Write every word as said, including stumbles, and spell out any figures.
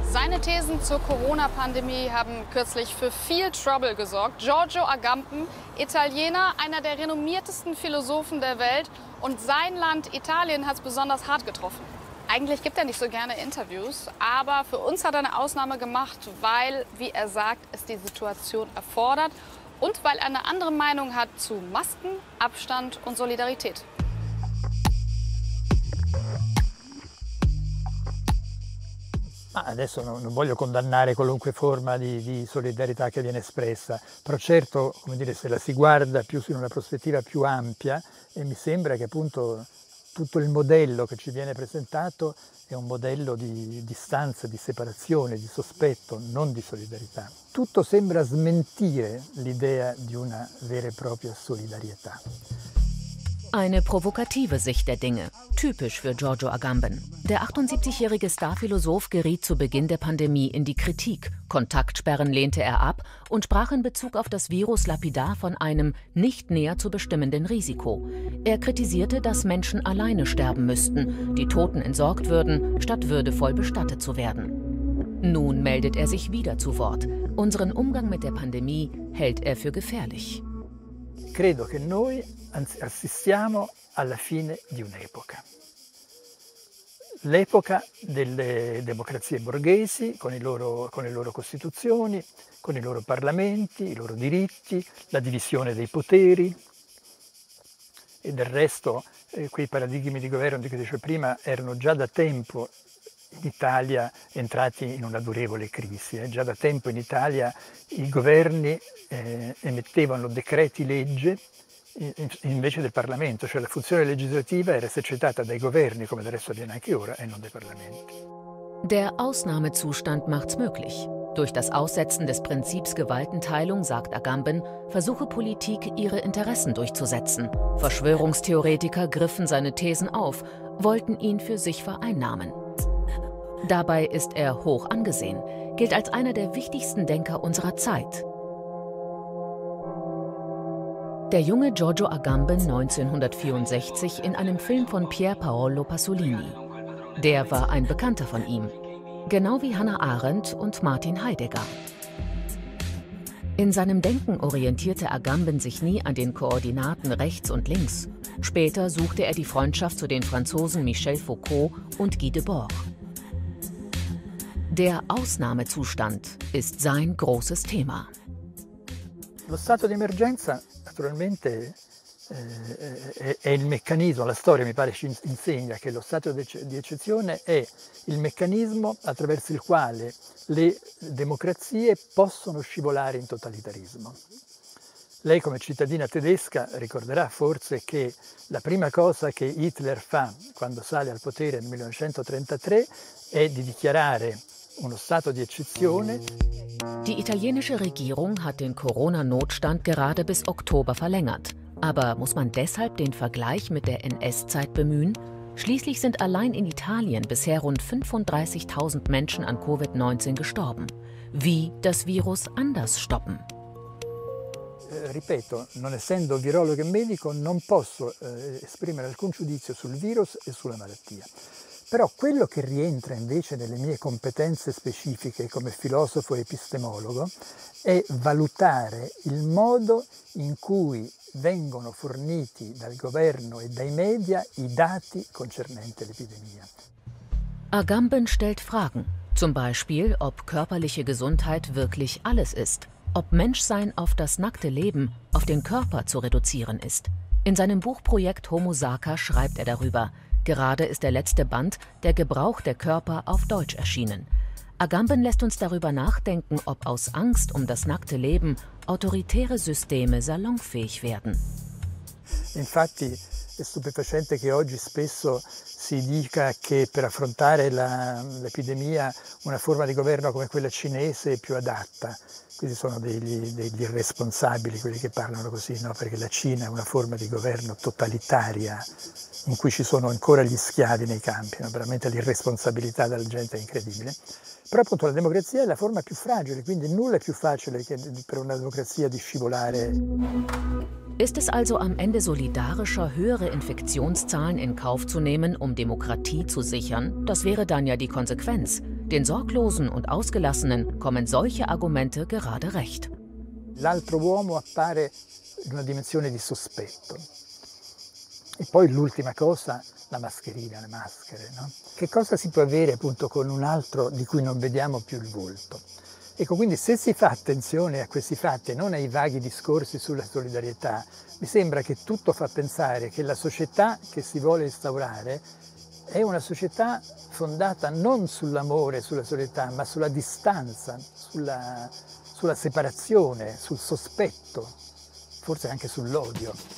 Seine Thesen zur Corona-Pandemie haben kürzlich für viel Trouble gesorgt. Giorgio Agamben, Italiener, einer der renommiertesten Philosophen der Welt. Und sein Land, Italien, hat es besonders hart getroffen. Eigentlich gibt er nicht so gerne Interviews, aber für uns hat er eine Ausnahme gemacht, weil, wie er sagt, es die Situation erfordert und weil er eine andere Meinung hat zu Masken, Abstand und Solidarität. Adesso non voglio condannare qualunque forma di, di solidarietà che viene espressa, però certo, come dire, se la si guarda più in una prospettiva più ampia, e mi sembra che appunto tutto il modello che ci viene presentato è un modello di distanza, di separazione, di sospetto, non di solidarietà. Tutto sembra smentire l'idea di una vera e propria solidarietà. Eine provokative Sicht der Dinge, typisch für Giorgio Agamben. Der achtundsiebzigjährige Starphilosoph geriet zu Beginn der Pandemie in die Kritik. Kontaktsperren lehnte er ab und sprach in Bezug auf das Virus lapidar von einem nicht näher zu bestimmenden Risiko. Er kritisierte, dass Menschen alleine sterben müssten, die Toten entsorgt würden, statt würdevoll bestattet zu werden. Nun meldet er sich wieder zu Wort. Unseren Umgang mit der Pandemie hält er für gefährlich. Credo che noi assistiamo alla fine di un'epoca. L'epoca delle democrazie borghesi, con, i loro, con le loro costituzioni, con i loro parlamenti, i loro diritti, la divisione dei poteri. E del resto eh, quei paradigmi di governo di cui dicevo prima erano già da tempo in Italia entrati in una durevole crisi. Eh. Già da tempo in Italia i governi eh, emettevano decreti legge invece del Parlamento, cioè la funzione legislativa era esercitata dai governi, come del resto avviene anche ora, e non dai Parlamenti. Der Ausnahmezustand macht's möglich. Durch das Aussetzen des Prinzips Gewaltenteilung, sagt Agamben, versuche Politik, ihre Interessen durchzusetzen. Verschwörungstheoretiker griffen seine Thesen auf, wollten ihn für sich vereinnahmen. Dabei ist er hoch angesehen, gilt als einer der wichtigsten Denker unserer Zeit. Der junge Giorgio Agamben neunzehnhundertvierundsechzig in einem Film von Pier Paolo Pasolini. Der war ein Bekannter von ihm, genau wie Hannah Arendt und Martin Heidegger. In seinem Denken orientierte Agamben sich nie an den Koordinaten rechts und links. Später suchte er die Freundschaft zu den Franzosen Michel Foucault und Guy Debord. Der Ausnahmezustand ist sein großes Thema. Lo stato di emergenza naturalmente eh, è, è il meccanismo, la storia mi pare ci insegna che lo stato di eccezione è il meccanismo attraverso il quale le democrazie possono scivolare in totalitarismo. Lei come cittadina tedesca ricorderà forse che la prima cosa che Hitler fa quando sale al potere nel millenovecentotrentatré è di dichiarare uno stato di eccezione. Die italienische Regierung hat den Corona-Notstand gerade bis Oktober verlängert. Aber muss man deshalb den Vergleich mit der N S-Zeit bemühen? Schließlich sind allein in Italien bisher rund fünfunddreißigtausend Menschen an Covid neunzehn gestorben. Wie das Virus anders stoppen? Eh, ripeto, non essendo virologo e medico non posso eh, esprimere alcun giudizio sul virus e sulla malattia. Però quello che rientra invece nelle mie competenze specifiche come filosofo e epistemologo è valutare il modo in cui vengono forniti dal governo e dai media i dati concernenti l'epidemia. Agamben stellt Fragen, zum Beispiel, ob körperliche Gesundheit wirklich alles ist, ob Menschsein auf das nackte Leben, auf den Körper zu reduzieren ist. In seinem Buchprojekt Homo Sacer schreibt er darüber. Gerade ist der letzte Band, der Gebrauch der Körper, auf Deutsch erschienen. Agamben lässt uns darüber nachdenken, ob aus Angst um das nackte Leben autoritäre Systeme salonfähig werden. Infatti è stupefacente che oggi spesso si dica che per affrontare l'epidemia una forma di governo come quella cinese è più adatta. Questi sono degli, degli irresponsabili quelli che parlano così, no? Perché la Cina è una forma di governo totalitaria in cui ci sono ancora gli schiavi nei campi, no? Veramente l'irresponsabilità della gente è incredibile. Però appunto la democrazia è la forma più fragile, quindi nulla è più facile che per una democrazia di scivolare. Ist es also am Ende solidarischer, höhere Infektionszahlen in Kauf zu nehmen, um Demokratie zu sichern? Das wäre dann ja die Konsequenz. Den Sorglosen und Ausgelassenen kommen solche Argumente gerade recht. L'altro uomo appare in una dimensione di sospetto. E poi l'ultima cosa, la mascherina, le maschere, no? Che cosa si può avere appunto con un altro di cui non vediamo più il volto? Ecco, quindi se si fa attenzione a questi fatti e non ai vaghi discorsi sulla solidarietà, mi sembra che tutto fa pensare che la società che si vuole instaurare è una società fondata non sull'amore, sulla solidarietà, ma sulla distanza, sulla, sulla separazione, sul sospetto, forse anche sull'odio.